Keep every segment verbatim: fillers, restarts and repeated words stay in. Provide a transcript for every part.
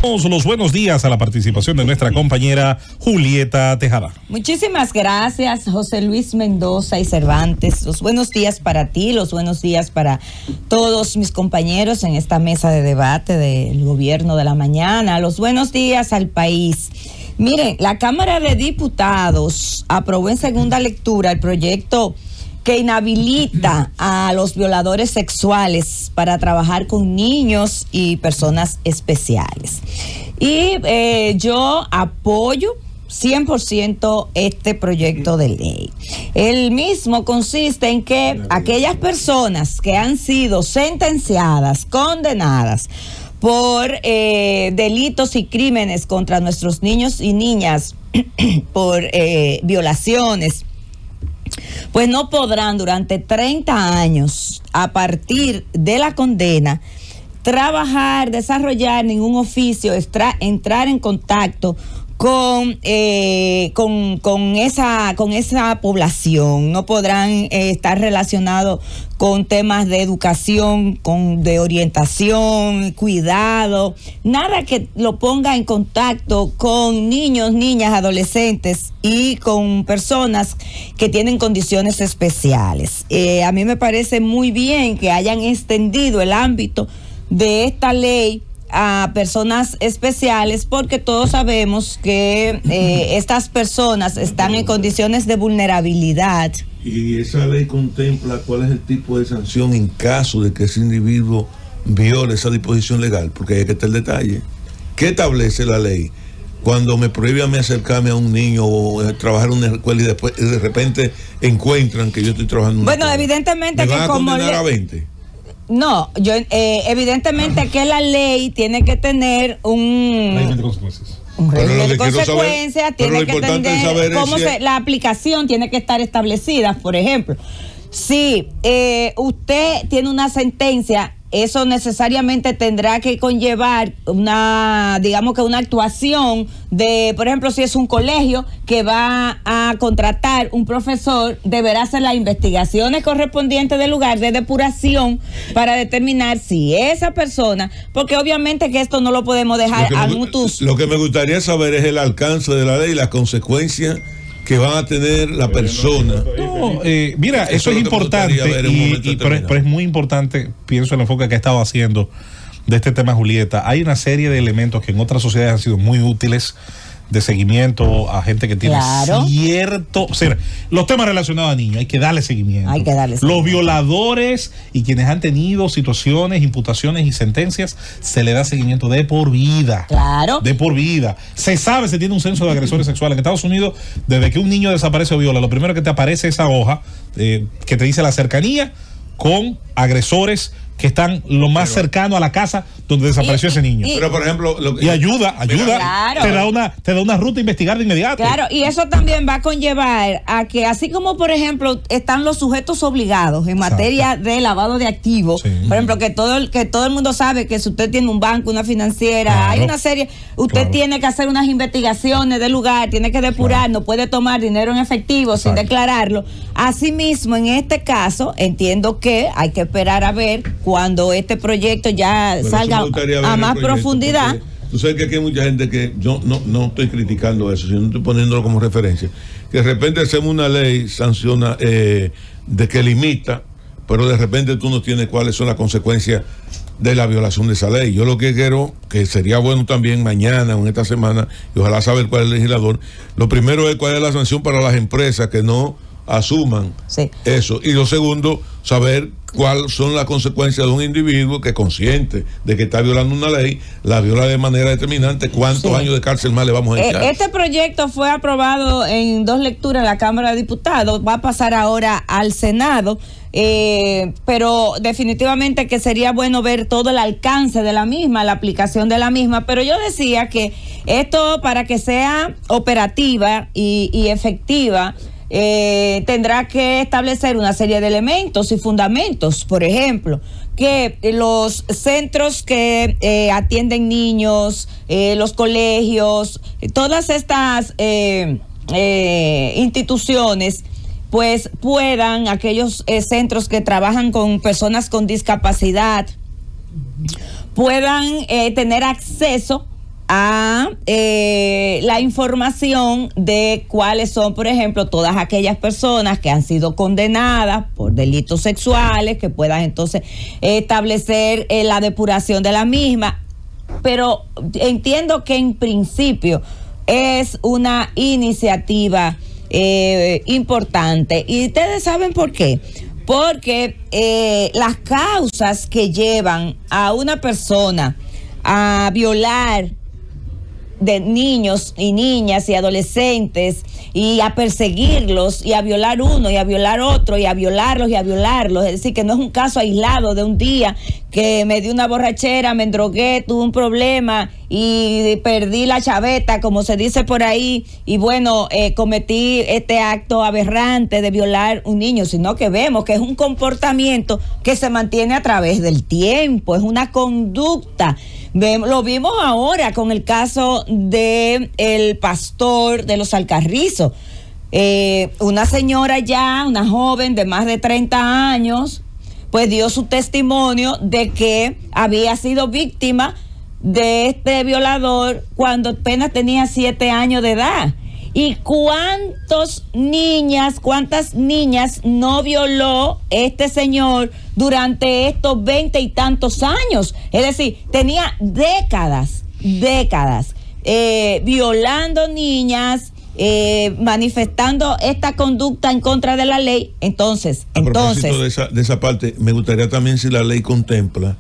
Los buenos días a la participación de nuestra compañera Julieta Tejada. Muchísimas gracias, José Luis Mendoza y Cervantes. Los buenos días para ti, los buenos días para todos mis compañeros en esta mesa de debate del gobierno de la mañana. Los buenos días al país. Miren, la Cámara de Diputados aprobó en segunda lectura el proyecto que inhabilita a los violadores sexuales para trabajar con niños y personas especiales. Y eh, yo apoyo cien por ciento este proyecto de ley. El mismo consiste en que aquellas personas que han sido sentenciadas, condenadas por eh, delitos y crímenes contra nuestros niños y niñas, por eh, violaciones, pues no podrán durante treinta años, a partir de la condena, trabajar, desarrollar ningún oficio, extra, entrar en contacto con, eh, con, con, esa, con esa población. No podrán eh, estar relacionados con temas de educación, con, de orientación, cuidado, nada que lo ponga en contacto con niños, niñas, adolescentes y con personas que tienen condiciones especiales. Eh, a mí me parece muy bien que hayan extendido el ámbito de esta ley a personas especiales, porque todos sabemos que eh, estas personas están en condiciones de vulnerabilidad. Y esa ley contempla cuál es el tipo de sanción en caso de que ese individuo viole esa disposición legal, porque hay que estar el detalle. ¿Qué establece la ley? Cuando me prohíbe a mí acercarme a un niño o trabajar en una escuela y después de repente encuentran que yo estoy trabajando en una Bueno, escuela, evidentemente ¿me que van a como condenar le... a veinte? No, yo eh, evidentemente que la ley tiene que tener un régimen de consecuencias. Un régimen de consecuencias, tiene que tener cómo se, la aplicación tiene que estar establecida. Por ejemplo, si eh, usted tiene una sentencia, eso necesariamente tendrá que conllevar una, digamos que una actuación de, por ejemplo, si es un colegio que va a contratar un profesor, deberá hacer las investigaciones correspondientes del lugar de depuración para determinar si esa persona, porque obviamente que esto no lo podemos dejar a mutus. Lo que me gustaría saber es el alcance de la ley y las consecuencias que van a tener la persona. No, eh, mira, eso, eso es importante, y, y, pero, pero es muy importante, pienso en el enfoque que ha estado haciendo de este tema Julieta. Hay una serie de elementos que en otras sociedades han sido muy útiles de seguimiento a gente que tiene claro. cierto... O sea, los temas relacionados a niños, hay que darle seguimiento. Hay que darle seguimiento. Los violadores y quienes han tenido situaciones, imputaciones y sentencias, se le da seguimiento de por vida. Claro. De por vida. Se sabe, se tiene un censo de agresores sexuales. En Estados Unidos, desde que un niño desaparece o viola, lo primero que te aparece es esa hoja eh, que te dice la cercanía con agresores que están lo más pero, cercano a la casa donde desapareció y, ese niño. Y, pero por ejemplo, lo que, y ayuda, ayuda, claro. te da una, te da una ruta a investigar de inmediato. Claro, y eso también va a conllevar a que, así como por ejemplo están los sujetos obligados en materia Exacto. de lavado de activos, sí. por ejemplo, que todo el, que todo el mundo sabe que si usted tiene un banco, una financiera, claro. hay una serie, usted claro. tiene que hacer unas investigaciones del lugar, tiene que depurar, claro. no puede tomar dinero en efectivo Exacto. sin declararlo. Asimismo, en este caso, entiendo que hay que esperar a ver cuando este proyecto ya bueno, salga a más profundidad. Tú sabes que aquí hay mucha gente que yo no, no estoy criticando eso, sino estoy poniéndolo como referencia. Que de repente hacemos una ley, sanciona, eh, de que limita, pero de repente tú no tienes cuáles son las consecuencias de la violación de esa ley. Yo lo que quiero, que sería bueno también mañana o en esta semana, y ojalá saber cuál es el legislador, lo primero es cuál es la sanción para las empresas que no asuman sí. eso. Y lo segundo, saber cuáles son las consecuencias de un individuo que consciente de que está violando una ley, la viola de manera determinante, cuántos sí. años de cárcel más le vamos a echar. Este proyecto fue aprobado en dos lecturas en la Cámara de Diputados, va a pasar ahora al Senado, eh, pero definitivamente que sería bueno ver todo el alcance de la misma, la aplicación de la misma, pero yo decía que esto, para que sea operativa y, y efectiva, Eh, tendrá que establecer una serie de elementos y fundamentos. Por ejemplo, que los centros que eh, atienden niños, eh, los colegios, todas estas eh, eh, instituciones, pues puedan, aquellos eh, centros que trabajan con personas con discapacidad, puedan eh, tener acceso a eh, la información de cuáles son, por ejemplo, todas aquellas personas que han sido condenadas por delitos sexuales, que puedan entonces establecer eh, la depuración de la misma. Pero entiendo que en principio es una iniciativa eh, importante. ¿Y ustedes saben por qué? Porque eh, las causas que llevan a una persona a violar de niños y niñas y adolescentes y a perseguirlos y a violar uno y a violar otro y a violarlos y a violarlos, es decir, que no es un caso aislado de un día que me dio una borrachera, me endrogué, tuve un problema y perdí la chaveta, como se dice por ahí, y bueno, eh, cometí este acto aberrante de violar un niño, sino que vemos que es un comportamiento que se mantiene a través del tiempo, es una conducta. Lo vimos ahora con el caso de el pastor de los Alcarrizos. Eh, una señora ya, una joven de más de treinta años, pues dio su testimonio de que había sido víctima de este violador cuando apenas tenía siete años de edad. ¿Y cuántas niñas, cuántas niñas no violó este señor durante estos veinte y tantos años? Es decir, tenía décadas, décadas, eh, violando niñas, eh, manifestando esta conducta en contra de la ley. Entonces, a entonces propósito de esa, de esa parte, me gustaría también si la ley contempla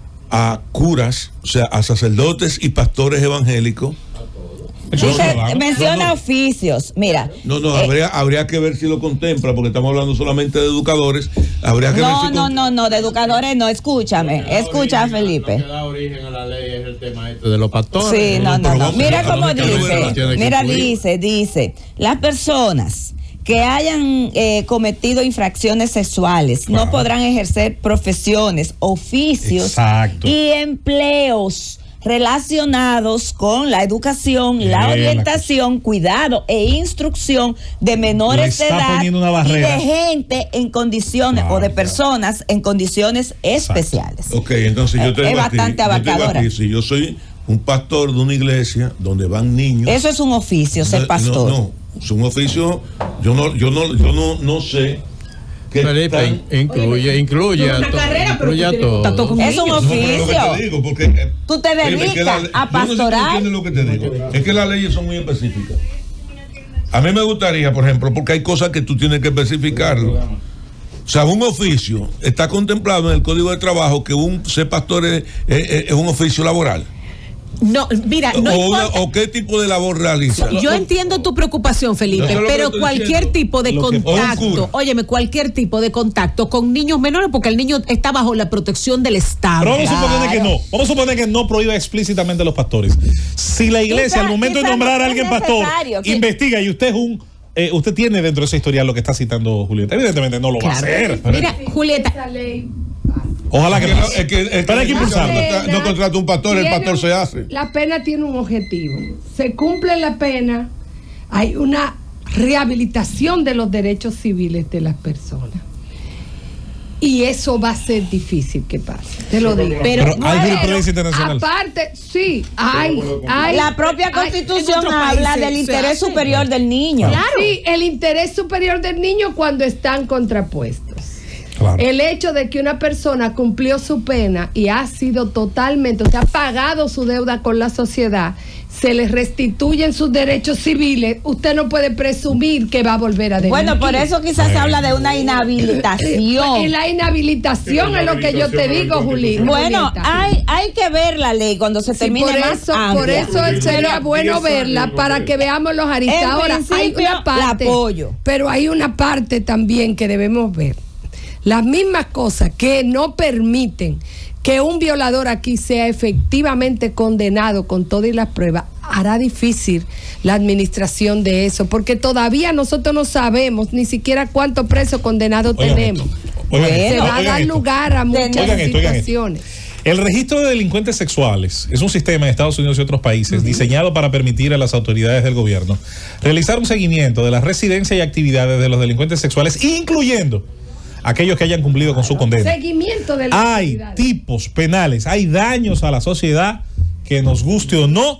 a curas, o sea, a sacerdotes y pastores evangélicos. Dice, no, no, menciona no, no. oficios, mira. No, no, eh, habría, habría que ver si lo contempla, porque estamos hablando solamente de educadores. Habría que no, ver si no, no, no, de educadores no, escúchame, escucha origen, Felipe. Lo que da origen a la ley es el tema este de los pastores. Sí, no, no, no. Mira cómo dice, mira, dice, dice, las personas que hayan eh, cometido infracciones sexuales claro. no podrán ejercer profesiones, oficios Exacto. y empleos relacionados con la educación, Bien, la orientación, la cuidado e instrucción de menores de edad y de gente en condiciones claro, o de personas claro. en condiciones especiales. Exacto. Ok, entonces yo te es digo bastante a ti, abarcadora. Yo te digo a ti, si yo soy un pastor de una iglesia donde van niños. Eso es un oficio, ser pastor. No, no, es un oficio. Yo no, yo no, yo no, no sé. Que Felipe, tan, incluye, oye, incluye a todo. Es un oficio. No, te digo, porque, eh, tú te dedicas es la, a pastorar. No sé si lo que te digo. Es que las leyes son muy específicas. A mí me gustaría, por ejemplo, porque hay cosas que tú tienes que especificarlo. O sea, un oficio está contemplado en el Código de Trabajo que un ser pastor es, es, es un oficio laboral. No, mira, no o, una, o qué tipo de labor realiza. Yo entiendo tu preocupación, Felipe, no pero cualquier diciendo, tipo de contacto, óyeme, cualquier tipo de contacto con niños menores, porque el niño está bajo la protección del Estado. Pero vamos claro. a suponer que no, vamos a suponer que no prohíba explícitamente a los pastores. Si la iglesia, al momento de nombrar a alguien pastor, ¿qué? investiga y usted es un eh, usted tiene dentro de esa historial lo que está citando Julieta, evidentemente no lo claro. va a hacer. Mira, Julieta, ojalá que, que, no, es que, es que pero hay que impulsarlo. No contrata un pastor, el pastor se hace. La pena tiene un objetivo. Se cumple la pena, hay una rehabilitación de los derechos civiles de las personas. Y eso va a ser difícil que pase, te lo digo. Pero, pero hay jurisprudencia internacional. Aparte, sí, hay, hay la propia Constitución hay, habla del interés superior del niño. Claro. Sí, el interés superior del niño cuando están contrapuestos. Claro. El hecho de que una persona cumplió su pena y ha sido totalmente, o sea, ha pagado su deuda con la sociedad, se le restituyen sus derechos civiles, usted no puede presumir que va a volver a delinquir. Bueno, por eso quizás se habla de una inhabilitación. Y la inhabilitación es lo que yo te digo, Juli. Bueno, hay, hay que ver la ley cuando se termine sí, por eso, más por eso sería bueno verla para que veamos los aristas. Ahora, hay una parte, apoyo. pero hay una parte también que debemos ver. Las mismas cosas que no permiten que un violador aquí sea efectivamente condenado con todas las pruebas, hará difícil la administración de eso, porque todavía nosotros no sabemos ni siquiera cuántos presos condenados oigan tenemos. Esto, oigan Se esto, va a dar esto. lugar a muchas oigan situaciones. Esto, esto. El registro de delincuentes sexuales es un sistema en Estados Unidos y otros países uh-huh. diseñado para permitir a las autoridades del gobierno realizar un seguimiento de la residencia y actividades de los delincuentes sexuales, incluyendo aquellos que hayan cumplido con su condena. Seguimiento de las hay tipos penales, hay daños a la sociedad que, nos guste o no,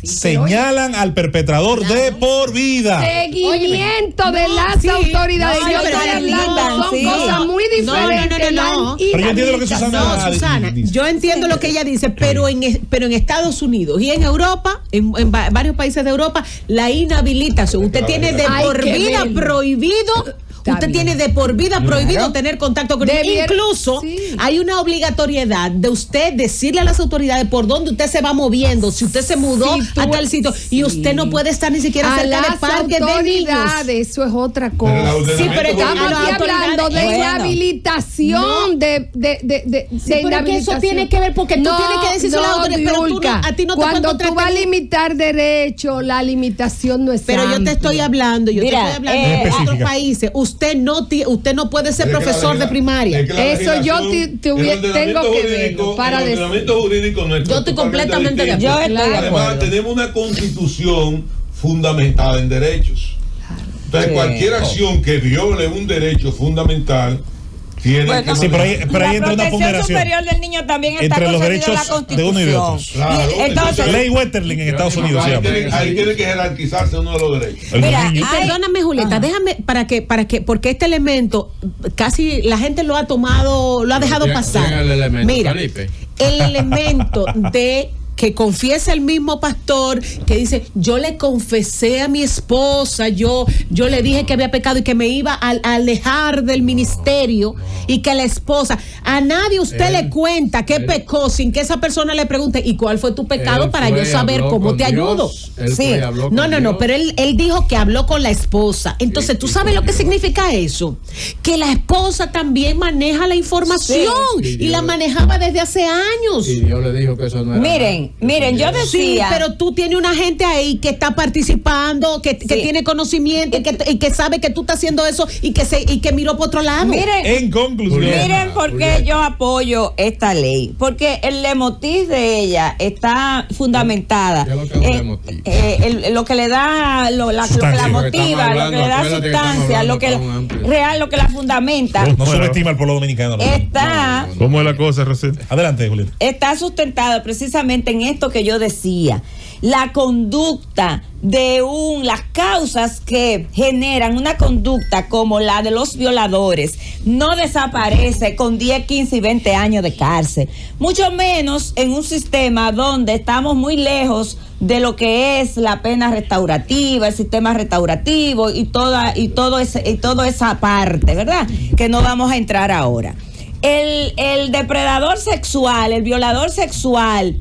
señalan al perpetrador claro. de por vida. Seguimiento Oye, de no, las sí, autoridades. No, yo estoy hablando, son sí. cosas muy diferentes. No, no, no, no. Pero yo entiendo lo que Susana, no, Susana dice. Yo entiendo lo que ella dice, pero en, pero en Estados Unidos y en Europa, en, en varios países de Europa, la inhabilitación. Usted tiene de por vida prohibido. Usted tiene de por vida prohibido claro. tener contacto con él. Incluso sí. hay una obligatoriedad de usted decirle a las autoridades por dónde usted se va moviendo, si usted se mudó sí, a tal sitio sí. y usted no puede estar ni siquiera a cerca del parque de niños. Eso es otra cosa. Sí, pero estamos aquí hablando de bueno. inhabilitación, no. de, de, de, de, sí, de pero que eso tiene que ver porque no, tú tienes que decir no, a las autoridades, pero tú no, a ti no te cuando tú vas a limitar derechos, la limitación no es pero amplia. Yo te estoy hablando, yo Mira, te estoy hablando eh, de otros países. Usted no tiene Usted no puede ser profesor de primaria. Eso yo te, te hubiera, tengo que verlo para el ordenamiento jurídico nuestro. Yo estoy completamente de acuerdo. Además, tenemos una constitución fundamentada en derechos. Entonces, cualquier acción que viole un derecho fundamental tiene bueno, que sí, pero ahí, pero ahí entra una ponderación superior del niño también está entre los derechos la Constitución. de uno y de otros. Claro, entonces, ley Wetterling en Estados Unidos. Ahí, tiene, ahí tiene que jerarquizarse uno de los derechos. Mira, y perdóname, Julieta, Ajá. déjame para que para que porque este elemento casi la gente lo ha tomado, lo ha dejado pasar. El elemento, Mira, Felipe. el elemento de que confiesa el mismo pastor que dice, yo le confesé a mi esposa, yo, yo le dije que había pecado y que me iba a, a alejar del ministerio no, no. y que la esposa, a nadie usted él, le cuenta que él, pecó sin que esa persona le pregunte, ¿y cuál fue tu pecado para yo saber cómo te Dios, ayudo? Sí, no, no, no, pero él, él dijo que habló con la esposa. Entonces, sí, ¿tú sabes lo que Dios. significa eso? Que la esposa también maneja la información sí, y la manejaba desde hace años. Y Dios le dijo que eso no era Miren, Miren, yo decía... Sí, pero tú tienes una gente ahí que está participando, que, sí. que tiene conocimiento y que, y que sabe que tú estás haciendo eso y que se y que miró por otro lado. Miren, en conclusión. Miren por qué yo apoyo esta ley. Porque el lemotiv de ella está fundamentada. ¿Qué es lo que es un eh, eh, el, lo que le da, lo, la, lo que la motiva, hablando, lo que le da sustancia, lo que real, lo que la fundamenta. No, no subestima al pueblo dominicano. Está... No, no. ¿Cómo es la cosa, Rosita? Adelante, Julieta. Está sustentada precisamente en esto que yo decía, la conducta de un, las causas que generan una conducta como la de los violadores no desaparece con diez, quince y veinte años de cárcel, mucho menos en un sistema donde estamos muy lejos de lo que es la pena restaurativa, el sistema restaurativo y toda y todo ese y toda esa parte, ¿verdad? Que no vamos a entrar ahora. El, el depredador sexual, el violador sexual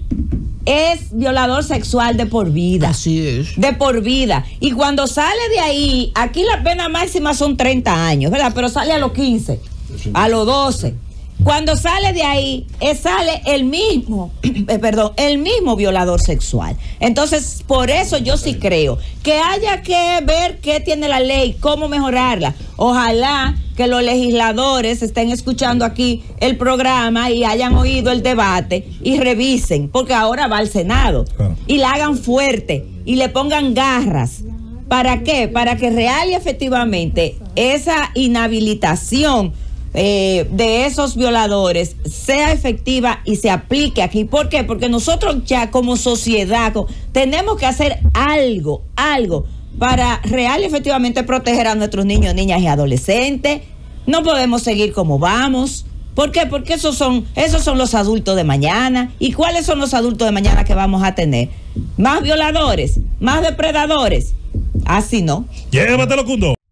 es violador sexual de por vida. Así es. De por vida. Y cuando sale de ahí, aquí la pena máxima son treinta años, ¿verdad? Pero sale a los quince, a los doce. Cuando sale de ahí, eh, sale el mismo, eh, perdón, el mismo violador sexual. Entonces, por eso yo sí creo que haya que ver qué tiene la ley, cómo mejorarla. Ojalá que los legisladores estén escuchando aquí el programa y hayan oído el debate y revisen, porque ahora va al Senado, claro. y la hagan fuerte y le pongan garras. ¿Para qué? Para que real y efectivamente esa inhabilitación Eh, de esos violadores sea efectiva y se aplique aquí. ¿Por qué? Porque nosotros ya como sociedad tenemos que hacer algo, algo para real y efectivamente proteger a nuestros niños, niñas y adolescentes. No podemos seguir como vamos. ¿Por qué? Porque esos son, esos son los adultos de mañana. ¿Y cuáles son los adultos de mañana que vamos a tener? Más violadores, más depredadores. Así no. Llévatelo, Cundo.